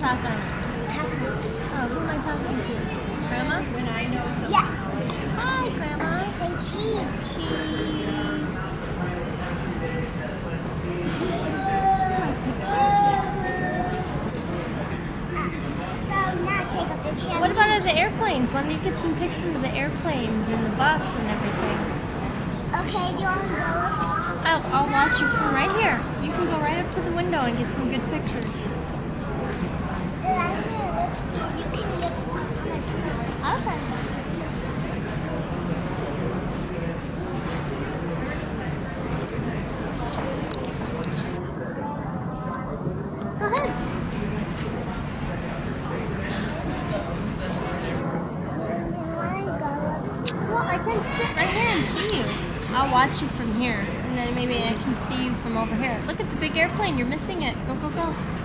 talk on it? Oh, who am I talking to? Grandma? When I know someone. Yeah. Hi, Grandma. Say cheese. Cheese. So now take a picture. What about the airplanes? Why don't you get some pictures of the airplanes and the bus and everything? Okay, do you want to go with? I'll watch you from right here. You can go right up to the window and get some good pictures. You can look. Okay. Go ahead. Well, I can sit right here and see you. I'll watch you from here, and then maybe I can see you from over here. Look at the big airplane. You're missing it. Go, go, go.